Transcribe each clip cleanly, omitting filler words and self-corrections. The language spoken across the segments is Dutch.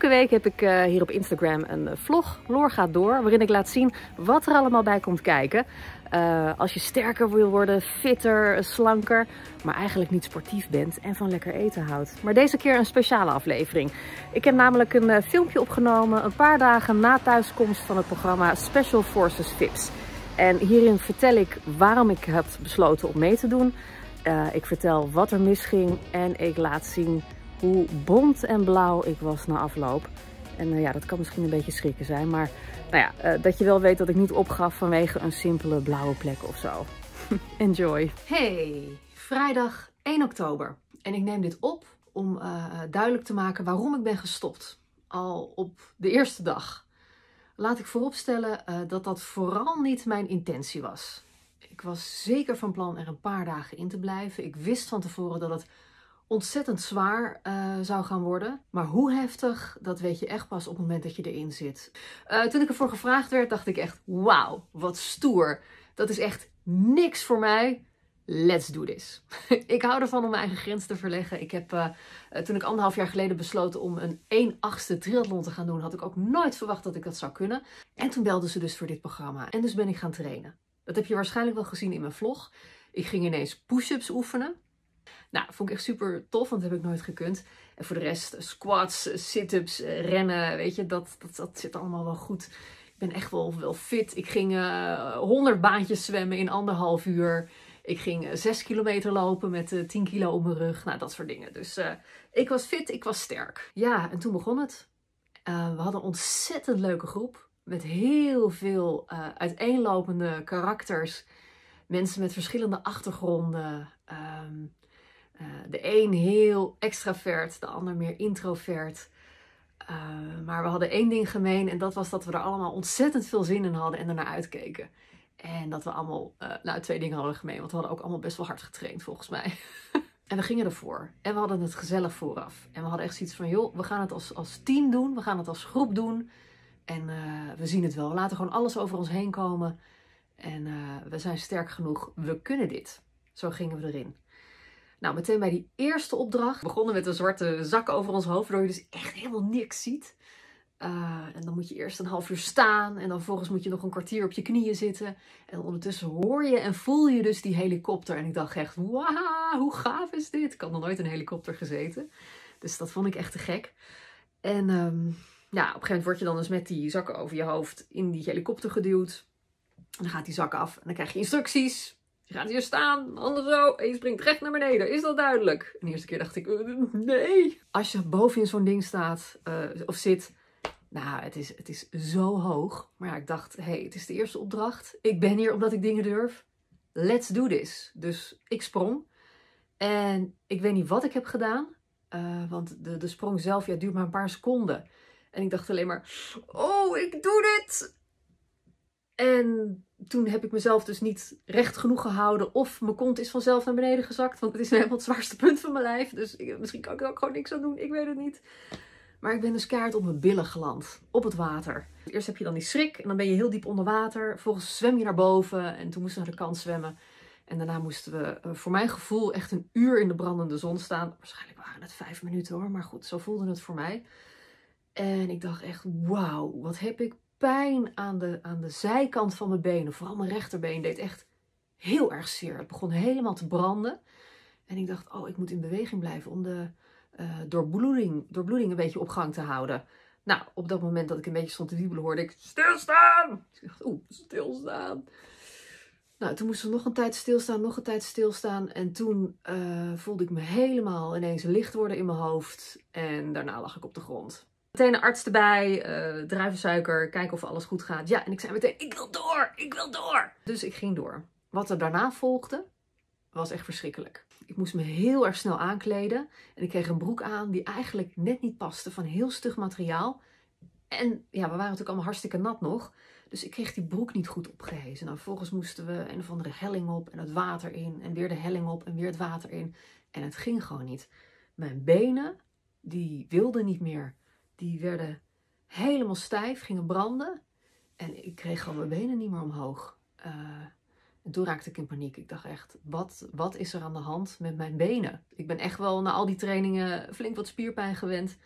Elke week heb ik hier op Instagram een vlog, Loor gaat door, waarin ik laat zien wat er allemaal bij komt kijken. Als je sterker wil worden, fitter, slanker, maar eigenlijk niet sportief bent en van lekker eten houdt. Maar deze keer een speciale aflevering. Ik heb namelijk een filmpje opgenomen een paar dagen na thuiskomst van het programma Special Forces Vips. En hierin vertel ik waarom ik heb besloten om mee te doen. Ik vertel wat er misging en ik laat zien hoe bont en blauw ik was na afloop. En ja, dat kan misschien een beetje schrikken zijn, maar nou ja, dat je wel weet dat ik niet opgaf vanwege een simpele blauwe plek of zo. Enjoy! Hey, vrijdag 1 oktober. En ik neem dit op om duidelijk te maken waarom ik ben gestopt. Al op de eerste dag. Laat ik vooropstellen dat dat vooral niet mijn intentie was. Ik was zeker van plan er een paar dagen in te blijven. Ik wist van tevoren dat het ontzettend zwaar zou gaan worden. Maar hoe heftig, dat weet je echt pas op het moment dat je erin zit. Toen ik ervoor gevraagd werd, dacht ik echt, wauw, wat stoer. Dat is echt niks voor mij. Let's do this. Ik hou ervan om mijn eigen grens te verleggen. Ik heb, toen ik 1,5 jaar geleden besloten om een 1/8 triathlon te gaan doen, had ik ook nooit verwacht dat ik dat zou kunnen. En toen belden ze dus voor dit programma. En dus ben ik gaan trainen. Dat heb je waarschijnlijk wel gezien in mijn vlog. Ik ging ineens push-ups oefenen. Nou, vond ik echt super tof, want dat heb ik nooit gekund. En voor de rest squats, sit-ups, rennen, weet je, dat zit allemaal wel goed. Ik ben echt wel fit. Ik ging 100 baantjes zwemmen in 1,5 uur. Ik ging 6 kilometer lopen met 10 kilo op mijn rug. Nou, dat soort dingen. Dus ik was fit, ik was sterk. Ja, en toen begon het. We hadden een ontzettend leuke groep. Met heel veel uiteenlopende karakters. Mensen met verschillende achtergronden. De een heel extravert, de ander meer introvert. Maar we hadden één ding gemeen en dat was dat we er allemaal ontzettend veel zin in hadden en ernaar uitkeken. En dat we allemaal, 2 dingen hadden gemeen, want we hadden ook allemaal best wel hard getraind volgens mij. En we gingen ervoor. En we hadden het gezellig vooraf. En we hadden echt zoiets van, joh, we gaan het als team doen, we gaan het als groep doen. En we zien het wel, we laten gewoon alles over ons heen komen. En we zijn sterk genoeg, we kunnen dit. Zo gingen we erin. Nou, meteen bij die eerste opdracht begonnen met een zwarte zak over ons hoofd, waardoor je dus echt helemaal niks ziet. En dan moet je eerst 1,5 uur staan en dan vervolgens moet je nog een kwartier op je knieën zitten. En ondertussen hoor je en voel je dus die helikopter. En ik dacht echt, wauw, hoe gaaf is dit? Ik had nog nooit in een helikopter gezeten. Dus dat vond ik echt te gek. En ja, op een gegeven moment word je dan dus met die zakken over je hoofd in die helikopter geduwd. En dan gaat die zak af en dan krijg je instructies. Je gaat hier staan, handen zo en je springt recht naar beneden. Is dat duidelijk? En de eerste keer dacht ik, nee. Als je boven in zo'n ding staat of zit, nou, het is zo hoog. Maar ja, ik dacht, hey, het is de eerste opdracht. Ik ben hier omdat ik dingen durf. Let's do this. Dus ik sprong. En ik weet niet wat ik heb gedaan. Want de sprong zelf, ja, duurt maar een paar seconden. En ik dacht alleen maar, oh, ik doe dit. En toen heb ik mezelf dus niet recht genoeg gehouden. Of mijn kont is vanzelf naar beneden gezakt. Want het is helemaal het zwaarste punt van mijn lijf. Dus misschien kan ik er ook gewoon niks aan doen. Ik weet het niet. Maar ik ben dus keihard op mijn billen geland. Op het water. Eerst heb je dan die schrik. En dan ben je heel diep onder water. Vervolgens zwem je naar boven. En toen moesten we naar de kant zwemmen. En daarna moesten we voor mijn gevoel echt 1 uur in de brandende zon staan. Waarschijnlijk waren het 5 minuten hoor. Maar goed, zo voelde het voor mij. En ik dacht echt, wauw, wat heb ik pijn aan de zijkant van mijn benen. Vooral mijn rechterbeen deed echt heel erg zeer. Het begon helemaal te branden. En ik dacht, oh, ik moet in beweging blijven om de doorbloeding een beetje op gang te houden. Nou, op dat moment dat ik een beetje stond te wiebelen, hoorde ik stilstaan. Ik dacht, stilstaan. Nou, toen moesten we nog een tijd stilstaan. En toen voelde ik me helemaal ineens licht worden in mijn hoofd. En daarna lag ik op de grond. Meteen een arts erbij, druivensuiker, kijken of alles goed gaat. Ja, en ik zei meteen, ik wil door. Dus ik ging door. Wat er daarna volgde, was echt verschrikkelijk. Ik moest me heel erg snel aankleden. En ik kreeg een broek aan die eigenlijk net niet paste, van heel stug materiaal. En ja, we waren natuurlijk allemaal hartstikke nat nog. Dus ik kreeg die broek niet goed opgehezen. Nou, vervolgens moesten we een of andere helling op en het water in. En weer de helling op en weer het water in. En het ging gewoon niet. Mijn benen, die wilden niet meer. Die werden helemaal stijf, gingen branden. En ik kreeg gewoon mijn benen niet meer omhoog. En toen raakte ik in paniek. Ik dacht echt, wat is er aan de hand met mijn benen? Ik ben echt wel na al die trainingen flink wat spierpijn gewend.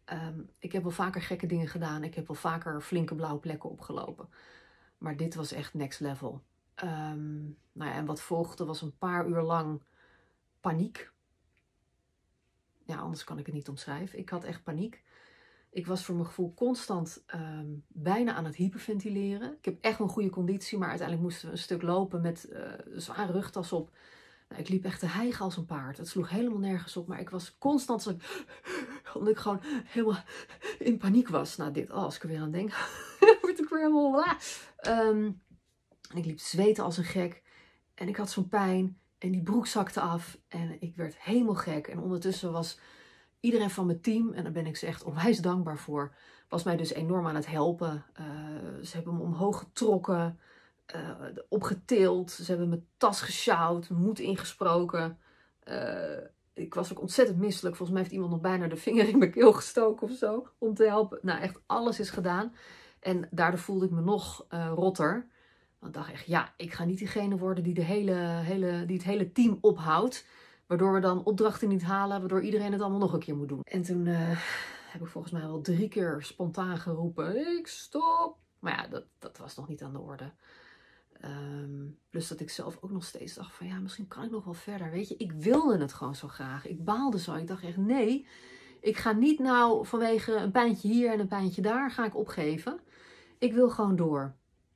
Ik heb wel vaker gekke dingen gedaan. Ik heb wel vaker flinke blauwe plekken opgelopen. Maar dit was echt next level. Nou ja, en wat volgde was een paar uur lang paniek. Ja, anders kan ik het niet omschrijven. Ik had echt paniek. Ik was voor mijn gevoel constant bijna aan het hyperventileren. Ik heb echt een goede conditie, maar uiteindelijk moesten we een stuk lopen met een zware rugtas op. Nou, ik liep echt te hijgen als een paard. Het sloeg helemaal nergens op, maar ik was constant omdat ik gewoon helemaal in paniek was. Nou, dit, als ik er weer aan denk, word ik weer helemaal... En ik liep zweten als een gek. En ik had zo'n pijn. En die broek zakte af. En ik werd helemaal gek. En ondertussen was iedereen van mijn team, en daar ben ik ze echt onwijs dankbaar voor, was mij dus enorm aan het helpen. Ze hebben me omhoog getrokken, opgetild. Ze hebben mijn tas gesjouwd, mijn moed ingesproken. Ik was ook ontzettend misselijk. Volgens mij heeft iemand nog bijna de vinger in mijn keel gestoken of zo, om te helpen. Nou, echt alles is gedaan. En daardoor voelde ik me nog rotter. Want ik dacht echt, ja, ik ga niet diegene worden die, die het hele team ophoudt. Waardoor we dan opdrachten niet halen, waardoor iedereen het allemaal nog een keer moet doen. En toen heb ik volgens mij wel 3 keer spontaan geroepen, ik stop. Maar ja, dat was nog niet aan de orde. Plus dat ik zelf ook nog steeds dacht van, ja, misschien kan ik nog wel verder. Weet je, ik wilde het gewoon zo graag. Ik baalde zo. Ik dacht echt, nee, ik ga niet nou vanwege een pijntje hier en een pijntje daar ga ik opgeven. Ik wil gewoon door.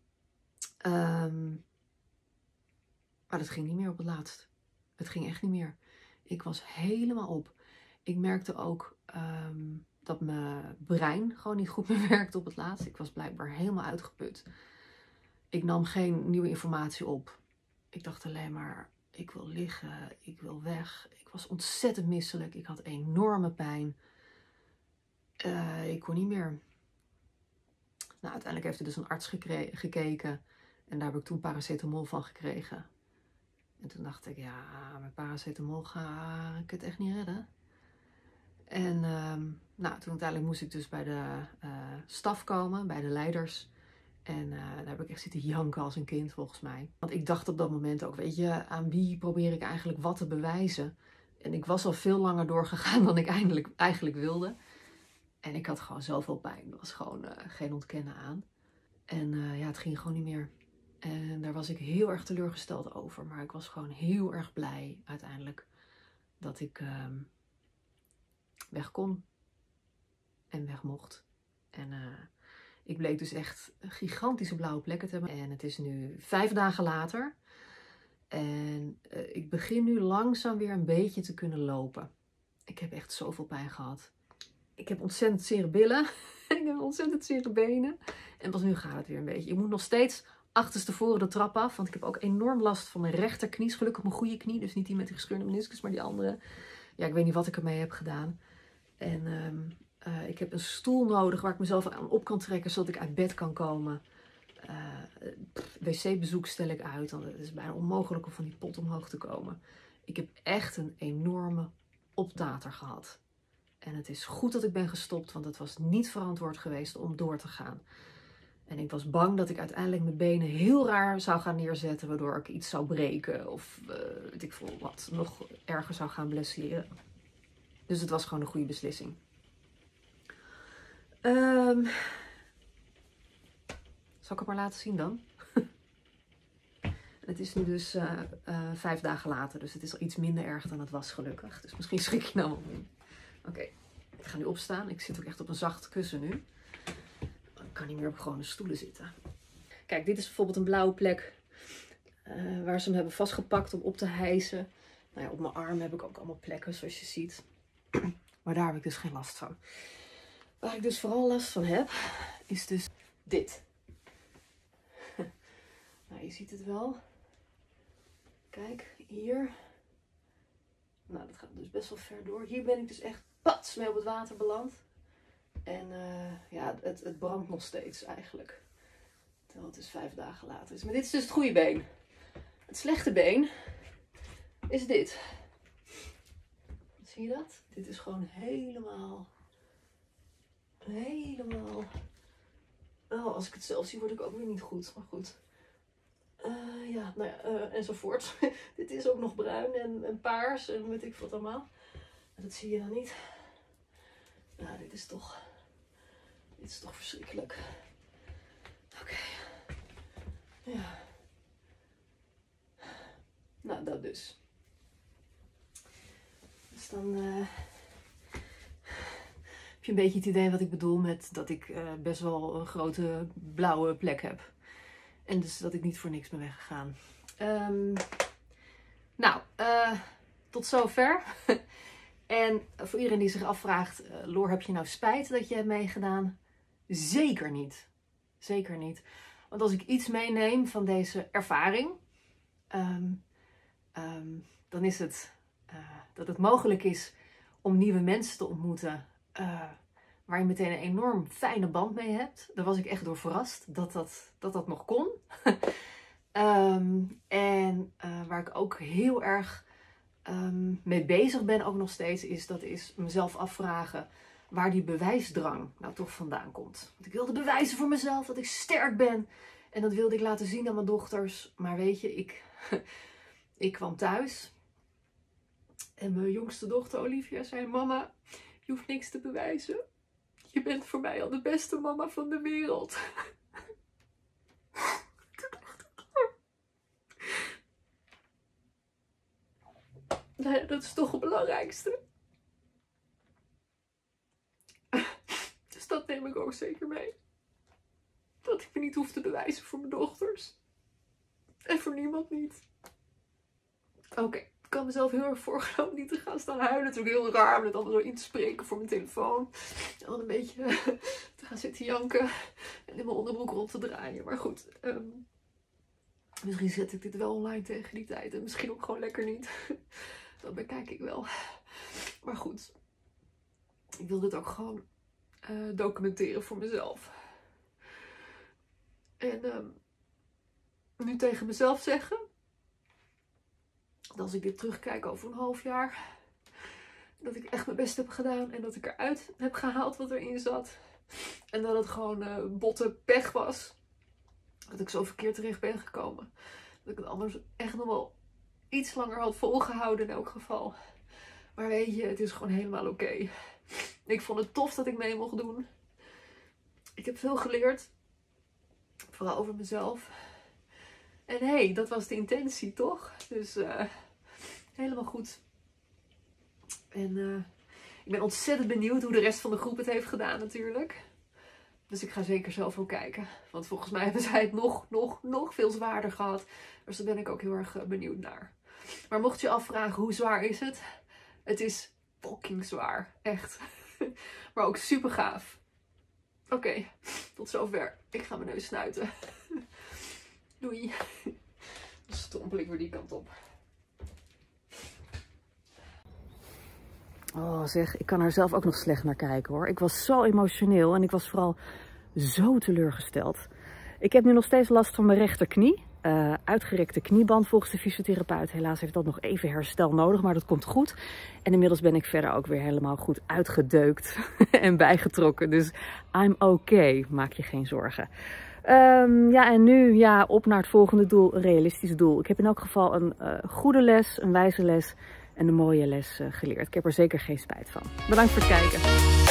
Maar dat ging niet meer op het laatst. Het ging echt niet meer. Ik was helemaal op. Ik merkte ook dat mijn brein gewoon niet goed meer werkte op het laatst. Ik was blijkbaar helemaal uitgeput. Ik nam geen nieuwe informatie op. Ik dacht alleen maar, ik wil liggen, ik wil weg. Ik was ontzettend misselijk. Ik had enorme pijn. Ik kon niet meer. Nou, uiteindelijk heeft er dus een arts gekeken. En daar heb ik toen paracetamol van gekregen. En toen dacht ik, ja, met paracetamol ga ik het echt niet redden. En nou, toen uiteindelijk moest ik dus bij de staf komen, bij de leiders. En daar heb ik echt zitten janken als een kind, volgens mij. Want ik dacht op dat moment ook, weet je, aan wie probeer ik eigenlijk wat te bewijzen? En ik was al veel langer doorgegaan dan ik eigenlijk wilde. En ik had gewoon zoveel pijn. Er was gewoon geen ontkennen aan. En ja, het ging gewoon niet meer. En daar was ik heel erg teleurgesteld over. Maar ik was gewoon heel erg blij uiteindelijk dat ik weg kon. En weg mocht. En ik bleek dus echt gigantische blauwe plekken te hebben. En het is nu 5 dagen later. En ik begin nu langzaam weer een beetje te kunnen lopen. Ik heb echt zoveel pijn gehad. Ik heb ontzettend zere billen. Ik heb ontzettend zere benen. En pas nu gaat het weer een beetje. Ik moet nog steeds achterstevoren de trap af. Want ik heb ook enorm last van mijn rechterknie. Gelukkig mijn goede knie. Dus niet die met de gescheurde meniscus, maar die andere. Ja, ik weet niet wat ik ermee heb gedaan. En ik heb een stoel nodig waar ik mezelf aan op kan trekken. Zodat ik uit bed kan komen. Wc-bezoek stel ik uit. Want het is bijna onmogelijk om van die pot omhoog te komen. Ik heb echt een enorme optater gehad. En het is goed dat ik ben gestopt, want het was niet verantwoord geweest om door te gaan. En ik was bang dat ik uiteindelijk mijn benen heel raar zou gaan neerzetten, waardoor ik iets zou breken of weet ik veel wat, nog erger zou gaan blesseren. Dus het was gewoon een goede beslissing. Zal ik het maar laten zien dan? Het is nu dus 5 dagen later, dus het is al iets minder erg dan het was gelukkig. Dus misschien schrik je nou wel mee. Oké, ik ga nu opstaan. Ik zit ook echt op een zacht kussen nu. Ik kan niet meer op gewone stoelen zitten. Kijk, dit is bijvoorbeeld een blauwe plek waar ze hem hebben vastgepakt om op te hijsen. Nou ja, op mijn arm heb ik ook allemaal plekken, zoals je ziet. Maar daar heb ik dus geen last van. Waar ik dus vooral last van heb, is dus dit. Nou, je ziet het wel. Kijk, hier. Nou, dat gaat dus best wel ver door. Hier ben ik dus echt pats mee op het water beland. En ja, het brandt nog steeds eigenlijk. Terwijl het dus 5 dagen later is. Maar dit is dus het goede been. Het slechte been is dit. Zie je dat? Dit is gewoon helemaal... Oh, als ik het zelf zie word ik ook weer niet goed. Maar goed. Ja, nou ja, enzovoort. Dit is ook nog bruin en paars en weet ik wat allemaal. Dat zie je dan niet. Nou, dit is toch verschrikkelijk. Oké. Ja. Nou, dat dus. Dus dan heb je een beetje het idee wat ik bedoel met dat ik best wel een grote blauwe plek heb. En dus dat ik niet voor niks ben weggegaan. Tot zover. En voor iedereen die zich afvraagt, Loor, heb je nou spijt dat je hebt meegedaan? Zeker niet. Zeker niet. Want als ik iets meeneem van deze ervaring, dan is het dat het mogelijk is om nieuwe mensen te ontmoeten waar je meteen een enorm fijne band mee hebt. Daar was ik echt door verrast dat nog kon. En waar ik ook heel erg mee bezig ben, ook nog steeds, is mezelf afvragen waar die bewijsdrang nou toch vandaan komt. Want ik wilde bewijzen voor mezelf dat ik sterk ben. En dat wilde ik laten zien aan mijn dochters. Maar weet je, ik kwam thuis. En mijn jongste dochter Olivia zei: mama, je hoeft niks te bewijzen. Je bent voor mij al de beste mama van de wereld. Nou ja, dat is toch het belangrijkste. Dus dat neem ik ook zeker mee. Dat ik me niet hoef te bewijzen voor mijn dochters. En voor niemand niet. Oké, ik kan mezelf heel erg voorgenomen niet te gaan staan huilen. Het is ook heel raar om het allemaal zo in te spreken voor mijn telefoon. En dan een beetje te gaan zitten janken. En in mijn onderbroek rond te draaien. Maar goed, misschien zet ik dit wel online tegen die tijd. En misschien ook gewoon lekker niet. Dat bekijk ik wel. Maar goed, ik wil dit ook gewoon documenteren voor mezelf. En nu tegen mezelf zeggen dat als ik dit terugkijk over een half jaar, dat ik echt mijn best heb gedaan en dat ik eruit heb gehaald wat erin zat. En dat het gewoon botte pech was. Dat ik zo verkeerd terecht ben gekomen. Dat ik het anders echt nog wel iets langer had volgehouden in elk geval. Maar weet je, het is gewoon helemaal oké. Ik vond het tof dat ik mee mocht doen. Ik heb veel geleerd. Vooral over mezelf. En hey, dat was de intentie, toch? Dus helemaal goed. En ik ben ontzettend benieuwd hoe de rest van de groep het heeft gedaan natuurlijk. Dus ik ga zeker zelf wel kijken. Want volgens mij hebben zij het nog veel zwaarder gehad. Dus daar ben ik ook heel erg benieuwd naar. Maar mocht je afvragen hoe zwaar is het? Het is fucking zwaar. Echt. Maar ook super gaaf. Oké, tot zover. Ik ga mijn neus snuiten. Doei. Dan strompel ik weer die kant op. Oh zeg, ik kan er zelf ook nog slecht naar kijken hoor. Ik was zo emotioneel en ik was vooral zo teleurgesteld. Ik heb nu nog steeds last van mijn rechterknie. Uitgerekte knieband volgens de fysiotherapeut. Helaas heeft dat nog even herstel nodig, maar dat komt goed. En inmiddels ben ik verder ook weer helemaal goed uitgedeukt en bijgetrokken. Dus I'm okay, maak je geen zorgen. Ja, en nu op naar het volgende doel, een realistisch doel. Ik heb in elk geval een goede les, een wijze les en een mooie les geleerd. Ik heb er zeker geen spijt van. Bedankt voor het kijken.